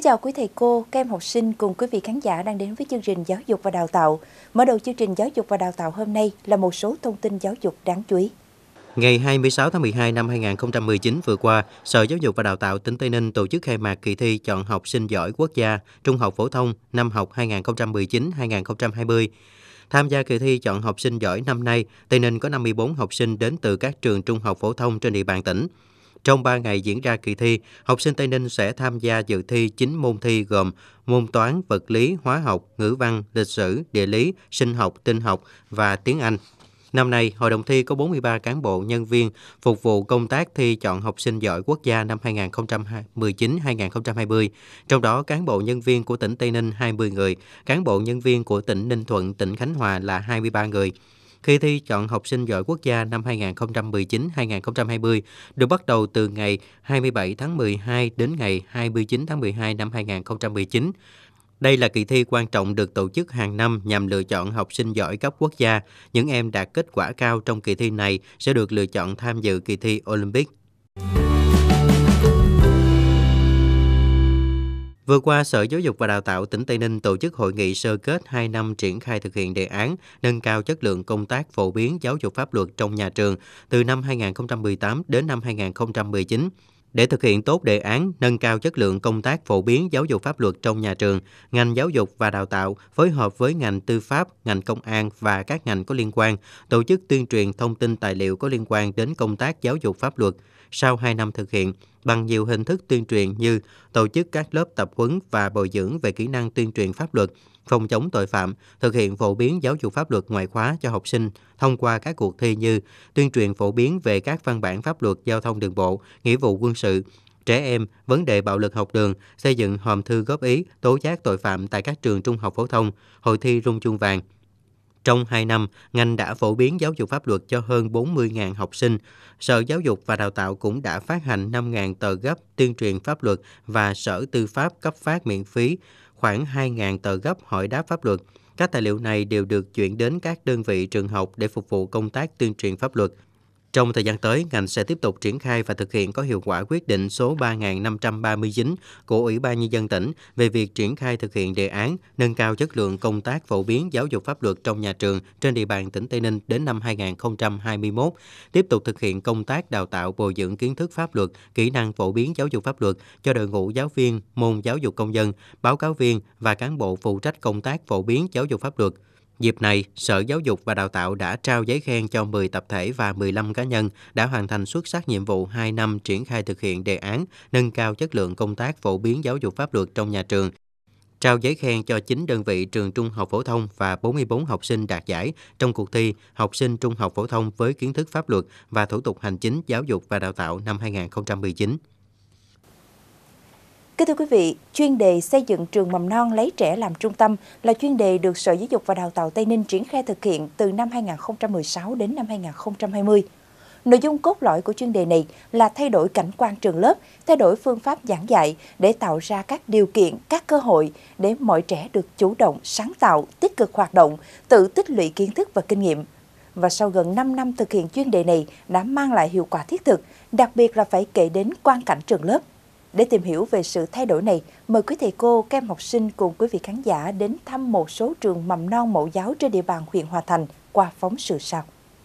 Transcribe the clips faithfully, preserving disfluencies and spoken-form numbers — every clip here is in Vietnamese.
chào quý thầy cô, các em học sinh cùng quý vị khán giả đang đến với chương trình Giáo dục và Đào tạo. Mở đầu chương trình Giáo dục và Đào tạo hôm nay là một số thông tin giáo dục đáng chú ý. Ngày hai mươi sáu tháng mười hai năm hai nghìn không trăm mười chín vừa qua, Sở Giáo dục và Đào tạo tỉnh Tây Ninh tổ chức khai mạc kỳ thi chọn học sinh giỏi quốc gia trung học phổ thông năm học hai nghìn không trăm mười chín hai nghìn không trăm hai mươi. Tham gia kỳ thi chọn học sinh giỏi năm nay, Tây Ninh có năm mươi tư học sinh đến từ các trường trung học phổ thông trên địa bàn tỉnh. Trong ba ngày diễn ra kỳ thi, học sinh Tây Ninh sẽ tham gia dự thi chín môn thi gồm môn toán, vật lý, hóa học, ngữ văn, lịch sử, địa lý, sinh học, tin học và tiếng Anh. Năm nay, hội đồng thi có bốn mươi ba cán bộ nhân viên phục vụ công tác thi chọn học sinh giỏi quốc gia năm hai nghìn không trăm mười chín hai nghìn không trăm hai mươi. Trong đó, cán bộ nhân viên của tỉnh Tây Ninh hai mươi người, cán bộ nhân viên của tỉnh Ninh Thuận, tỉnh Khánh Hòa là hai mươi ba người. Kỳ thi chọn học sinh giỏi quốc gia năm hai nghìn không trăm mười chín hai nghìn không trăm hai mươi được bắt đầu từ ngày hai mươi bảy tháng mười hai đến ngày hai mươi chín tháng mười hai năm hai nghìn không trăm mười chín. Đây là kỳ thi quan trọng được tổ chức hàng năm nhằm lựa chọn học sinh giỏi cấp quốc gia. Những em đạt kết quả cao trong kỳ thi này sẽ được lựa chọn tham dự kỳ thi Olympic. Vừa qua, Sở Giáo dục và Đào tạo tỉnh Tây Ninh tổ chức hội nghị sơ kết hai năm triển khai thực hiện đề án nâng cao chất lượng công tác phổ biến giáo dục pháp luật trong nhà trường từ năm hai nghìn không trăm mười tám đến năm hai nghìn không trăm mười chín. Để thực hiện tốt đề án nâng cao chất lượng công tác phổ biến giáo dục pháp luật trong nhà trường, ngành giáo dục và đào tạo phối hợp với ngành tư pháp, ngành công an và các ngành có liên quan tổ chức tuyên truyền thông tin tài liệu có liên quan đến công tác giáo dục pháp luật. Sau hai năm thực hiện, bằng nhiều hình thức tuyên truyền như tổ chức các lớp tập huấn và bồi dưỡng về kỹ năng tuyên truyền pháp luật, phòng chống tội phạm, thực hiện phổ biến giáo dục pháp luật ngoại khóa cho học sinh thông qua các cuộc thi như tuyên truyền phổ biến về các văn bản pháp luật giao thông đường bộ, nghĩa vụ quân sự, trẻ em, vấn đề bạo lực học đường, xây dựng hòm thư góp ý, tố giác tội phạm tại các trường trung học phổ thông, hội thi rung chuông vàng. Trong hai năm, ngành đã phổ biến giáo dục pháp luật cho hơn bốn mươi nghìn học sinh. Sở Giáo dục và Đào tạo cũng đã phát hành năm nghìn tờ gấp tuyên truyền pháp luật và Sở Tư pháp cấp phát miễn phí khoảng hai nghìn tờ gấp hỏi đáp pháp luật. Các tài liệu này đều được chuyển đến các đơn vị trường học để phục vụ công tác tuyên truyền pháp luật. Trong thời gian tới, ngành sẽ tiếp tục triển khai và thực hiện có hiệu quả quyết định số ba nghìn năm trăm ba mươi chín của Ủy ban Nhân dân tỉnh về việc triển khai thực hiện đề án nâng cao chất lượng công tác phổ biến giáo dục pháp luật trong nhà trường trên địa bàn tỉnh Tây Ninh đến năm hai nghìn không trăm hai mươi mốt, tiếp tục thực hiện công tác đào tạo bồi dưỡng kiến thức pháp luật, kỹ năng phổ biến giáo dục pháp luật cho đội ngũ giáo viên, môn giáo dục công dân, báo cáo viên và cán bộ phụ trách công tác phổ biến giáo dục pháp luật. Dịp này, Sở Giáo dục và Đào tạo đã trao giấy khen cho mười tập thể và mười lăm cá nhân đã hoàn thành xuất sắc nhiệm vụ hai năm triển khai thực hiện đề án nâng cao chất lượng công tác phổ biến giáo dục pháp luật trong nhà trường. Trao giấy khen cho chín đơn vị trường trung học phổ thông và bốn mươi tư học sinh đạt giải trong cuộc thi học sinh trung học phổ thông với kiến thức pháp luật và thủ tục hành chính giáo dục và đào tạo năm hai nghìn không trăm mười chín. Kính thưa quý vị, chuyên đề xây dựng trường mầm non lấy trẻ làm trung tâm là chuyên đề được Sở Giáo dục và Đào tạo Tây Ninh triển khai thực hiện từ năm hai nghìn không trăm mười sáu đến năm hai nghìn không trăm hai mươi. Nội dung cốt lõi của chuyên đề này là thay đổi cảnh quan trường lớp, thay đổi phương pháp giảng dạy để tạo ra các điều kiện, các cơ hội để mọi trẻ được chủ động, sáng tạo, tích cực hoạt động, tự tích lũy kiến thức và kinh nghiệm. Và sau gần năm năm thực hiện chuyên đề này đã mang lại hiệu quả thiết thực, đặc biệt là phải kể đến quang cảnh trường lớp. Để tìm hiểu về sự thay đổi này, mời quý thầy cô, các em học sinh cùng quý vị khán giả đến thăm một số trường mầm non mẫu giáo trên địa bàn huyện Hòa Thành qua phóng sự sau.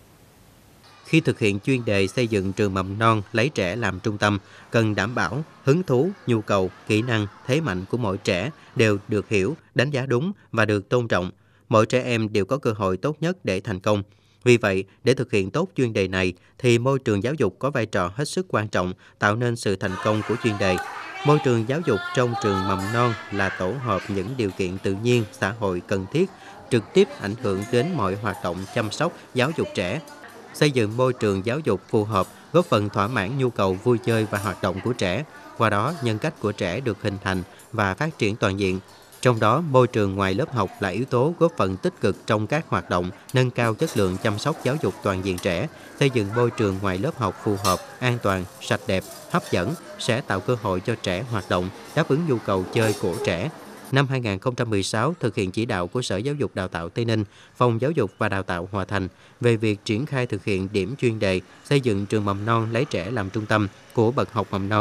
Khi thực hiện chuyên đề xây dựng trường mầm non lấy trẻ làm trung tâm, cần đảm bảo hứng thú, nhu cầu, kỹ năng, thế mạnh của mỗi trẻ đều được hiểu, đánh giá đúng và được tôn trọng. Mỗi trẻ em đều có cơ hội tốt nhất để thành công. Vì vậy, để thực hiện tốt chuyên đề này, thì môi trường giáo dục có vai trò hết sức quan trọng, tạo nên sự thành công của chuyên đề. Môi trường giáo dục trong trường mầm non là tổ hợp những điều kiện tự nhiên, xã hội cần thiết, trực tiếp ảnh hưởng đến mọi hoạt động chăm sóc, giáo dục trẻ. Xây dựng môi trường giáo dục phù hợp, góp phần thỏa mãn nhu cầu vui chơi và hoạt động của trẻ. Qua đó, nhân cách của trẻ được hình thành và phát triển toàn diện. Trong đó, môi trường ngoài lớp học là yếu tố góp phần tích cực trong các hoạt động, nâng cao chất lượng chăm sóc giáo dục toàn diện trẻ, xây dựng môi trường ngoài lớp học phù hợp, an toàn, sạch đẹp, hấp dẫn, sẽ tạo cơ hội cho trẻ hoạt động, đáp ứng nhu cầu chơi của trẻ. Năm hai nghìn không trăm mười sáu, thực hiện chỉ đạo của Sở Giáo dục Đào tạo Tây Ninh, Phòng Giáo dục và Đào tạo Hòa Thành về việc triển khai thực hiện điểm chuyên đề xây dựng trường mầm non lấy trẻ làm trung tâm của bậc học mầm non.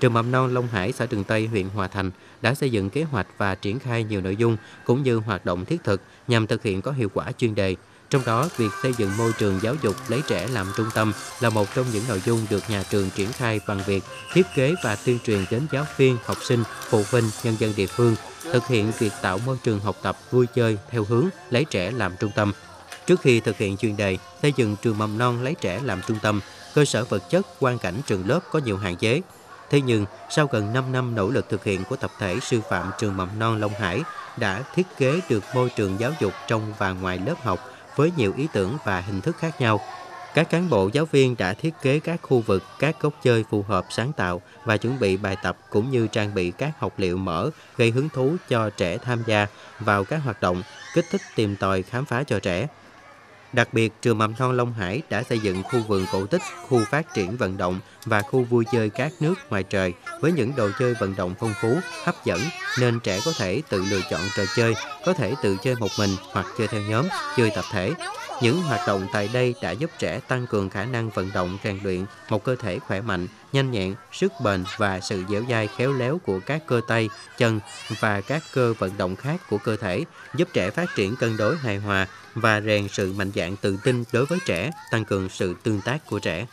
Trường mầm non Long Hải, xã Trường Tây, huyện Hòa Thành đã xây dựng kế hoạch và triển khai nhiều nội dung cũng như hoạt động thiết thực nhằm thực hiện có hiệu quả chuyên đề. Trong đó, việc xây dựng môi trường giáo dục lấy trẻ làm trung tâm là một trong những nội dung được nhà trường triển khai bằng việc thiết kế và tuyên truyền đến giáo viên, học sinh, phụ huynh, nhân dân địa phương, thực hiện việc tạo môi trường học tập vui chơi theo hướng lấy trẻ làm trung tâm. Trước khi thực hiện chuyên đề xây dựng trường mầm non lấy trẻ làm trung tâm, cơ sở vật chất, hoàn cảnh trường lớp có nhiều hạn chế. Thế nhưng, sau gần năm năm nỗ lực thực hiện của tập thể sư phạm trường mầm non Long Hải đã thiết kế được môi trường giáo dục trong và ngoài lớp học với nhiều ý tưởng và hình thức khác nhau. Các cán bộ giáo viên đã thiết kế các khu vực, các góc chơi phù hợp sáng tạo và chuẩn bị bài tập cũng như trang bị các học liệu mở gây hứng thú cho trẻ tham gia vào các hoạt động, kích thích tìm tòi khám phá cho trẻ. Đặc biệt, trường mầm non Long Hải đã xây dựng khu vườn cổ tích, khu phát triển vận động và khu vui chơi cát nước ngoài trời với những đồ chơi vận động phong phú, hấp dẫn nên trẻ có thể tự lựa chọn trò chơi, có thể tự chơi một mình hoặc chơi theo nhóm, chơi tập thể. Những hoạt động tại đây đã giúp trẻ tăng cường khả năng vận động rèn luyện một cơ thể khỏe mạnh, nhanh nhẹn, sức bền và sự dẻo dai khéo léo của các cơ tay, chân và các cơ vận động khác của cơ thể, giúp trẻ phát triển cân đối hài hòa và rèn sự mạnh dạn tự tin đối với trẻ, tăng cường sự tương tác của trẻ.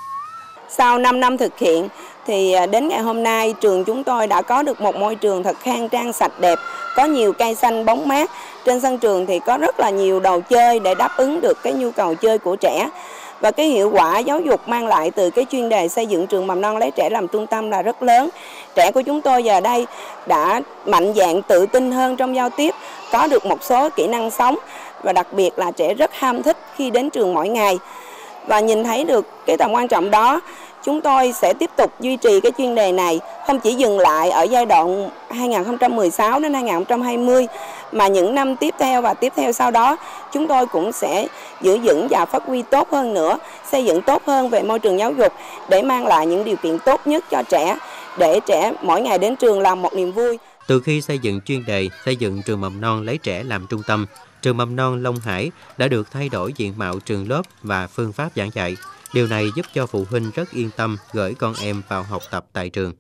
Sau năm năm thực hiện thì đến ngày hôm nay trường chúng tôi đã có được một môi trường thật khang trang sạch đẹp, có nhiều cây xanh bóng mát. Trên sân trường thì có rất là nhiều đồ chơi để đáp ứng được cái nhu cầu chơi của trẻ. Và cái hiệu quả giáo dục mang lại từ cái chuyên đề xây dựng trường mầm non lấy trẻ làm trung tâm là rất lớn. Trẻ của chúng tôi giờ đây đã mạnh dạn tự tin hơn trong giao tiếp, có được một số kỹ năng sống và đặc biệt là trẻ rất ham thích khi đến trường mỗi ngày. Và nhìn thấy được cái tầm quan trọng đó, chúng tôi sẽ tiếp tục duy trì cái chuyên đề này, không chỉ dừng lại ở giai đoạn hai nghìn không trăm mười sáu đến hai nghìn không trăm hai mươi, mà những năm tiếp theo và tiếp theo sau đó, chúng tôi cũng sẽ giữ vững và phát huy tốt hơn nữa, xây dựng tốt hơn về môi trường giáo dục để mang lại những điều kiện tốt nhất cho trẻ, để trẻ mỗi ngày đến trường là một niềm vui. Từ khi xây dựng chuyên đề xây dựng trường mầm non lấy trẻ làm trung tâm, trường mầm non Long Hải đã được thay đổi diện mạo trường lớp và phương pháp giảng dạy. Điều này giúp cho phụ huynh rất yên tâm gửi con em vào học tập tại trường.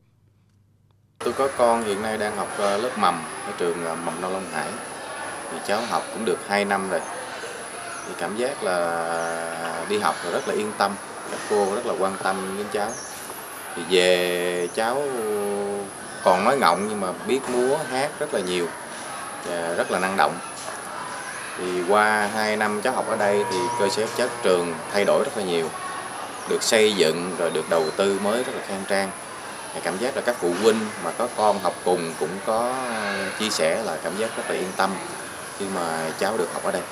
Tôi có con hiện nay đang học lớp mầm ở trường mầm non Long Hải. Thì cháu học cũng được hai năm rồi. Thì cảm giác là đi học rất là yên tâm, các cô rất là quan tâm đến cháu. Thì về cháu còn nói ngọng nhưng mà biết múa hát rất là nhiều và rất là năng động. Thì qua hai năm cháu học ở đây thì cơ sở vật chất trường thay đổi rất là nhiều, được xây dựng rồi được đầu tư mới rất là khang trang. Thì cảm giác là các phụ huynh mà có con học cùng cũng có chia sẻ là cảm giác rất là yên tâm khi mà cháu được học ở đây.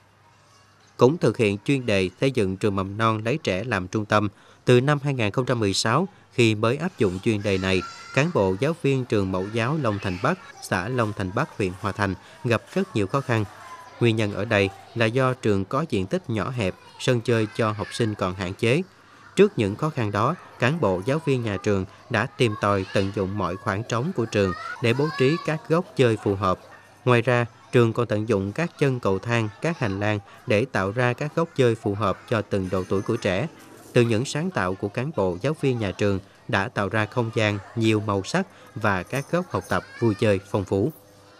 Cũng thực hiện chuyên đề xây dựng trường mầm non lấy trẻ làm trung tâm từ năm hai nghìn không trăm mười sáu, khi mới áp dụng chuyên đề này, cán bộ giáo viên trường mẫu giáo Long Thành Bắc, xã Long Thành Bắc, huyện Hòa Thành gặp rất nhiều khó khăn. Nguyên nhân ở đây là do trường có diện tích nhỏ hẹp, sân chơi cho học sinh còn hạn chế. Trước những khó khăn đó, cán bộ giáo viên nhà trường đã tìm tòi tận dụng mọi khoảng trống của trường để bố trí các góc chơi phù hợp. Ngoài ra, trường còn tận dụng các chân cầu thang, các hành lang để tạo ra các góc chơi phù hợp cho từng độ tuổi của trẻ. Từ những sáng tạo của cán bộ giáo viên nhà trường đã tạo ra không gian nhiều màu sắc và các góc học tập vui chơi phong phú.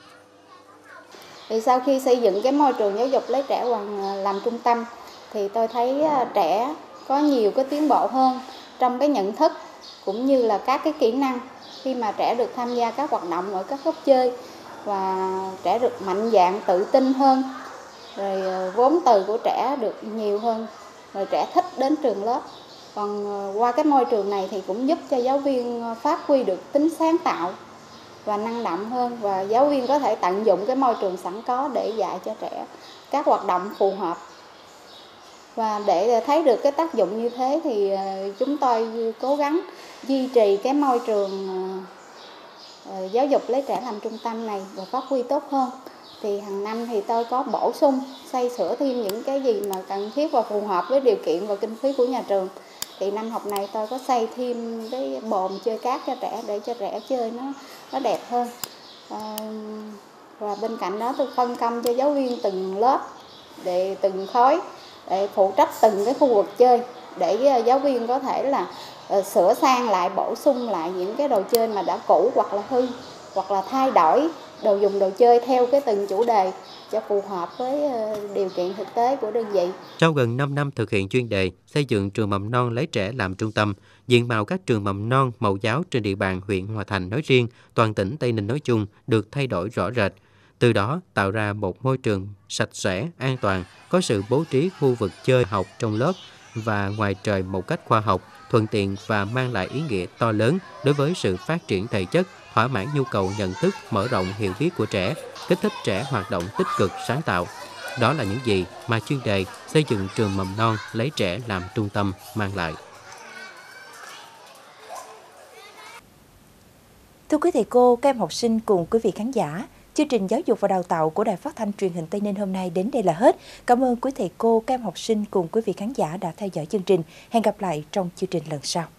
Thì sau khi xây dựng cái môi trường giáo dục lấy trẻ làm trung tâm thì tôi thấy trẻ có nhiều cái tiến bộ hơn trong cái nhận thức cũng như là các cái kỹ năng khi mà trẻ được tham gia các hoạt động ở các góc chơi, và trẻ được mạnh dạn tự tin hơn, rồi vốn từ của trẻ được nhiều hơn, rồi trẻ thích đến trường lớp. Còn qua cái môi trường này thì cũng giúp cho giáo viên phát huy được tính sáng tạo và năng động hơn, và giáo viên có thể tận dụng cái môi trường sẵn có để dạy cho trẻ các hoạt động phù hợp. Và để thấy được cái tác dụng như thế thì chúng tôi cố gắng duy trì cái môi trường giáo dục lấy trẻ làm trung tâm này và phát huy tốt hơn. Thì hàng năm thì tôi có bổ sung, xây sửa thêm những cái gì mà cần thiết và phù hợp với điều kiện và kinh phí của nhà trường. Thì năm học này tôi có xây thêm cái bồn chơi cát cho trẻ để cho trẻ chơi nó nó đẹp hơn. À, và bên cạnh đó tôi phân công cho giáo viên từng lớp để từng khối để phụ trách từng cái khu vực chơi để giáo viên có thể là sửa sang lại, bổ sung lại những cái đồ chơi mà đã cũ hoặc là hư, hoặc là thay đổi đồ dùng đồ chơi theo cái từng chủ đề cho phù hợp với điều kiện thực tế của đơn vị. Sau gần năm năm thực hiện chuyên đề xây dựng trường mầm non lấy trẻ làm trung tâm, diện mạo các trường mầm non mẫu giáo trên địa bàn huyện Hòa Thành nói riêng, toàn tỉnh Tây Ninh nói chung được thay đổi rõ rệt. Từ đó tạo ra một môi trường sạch sẽ, an toàn, có sự bố trí khu vực chơi học trong lớp và ngoài trời một cách khoa học, thuận tiện và mang lại ý nghĩa to lớn đối với sự phát triển thể chất, thỏa mãn nhu cầu nhận thức, mở rộng hiểu biết của trẻ, kích thích trẻ hoạt động tích cực, sáng tạo. Đó là những gì mà chuyên đề xây dựng trường mầm non lấy trẻ làm trung tâm mang lại. Thưa quý thầy cô, các em học sinh cùng quý vị khán giả, chương trình giáo dục và đào tạo của Đài Phát thanh Truyền hình Tây Ninh hôm nay đến đây là hết. Cảm ơn quý thầy cô, các em học sinh cùng quý vị khán giả đã theo dõi chương trình. Hẹn gặp lại trong chương trình lần sau.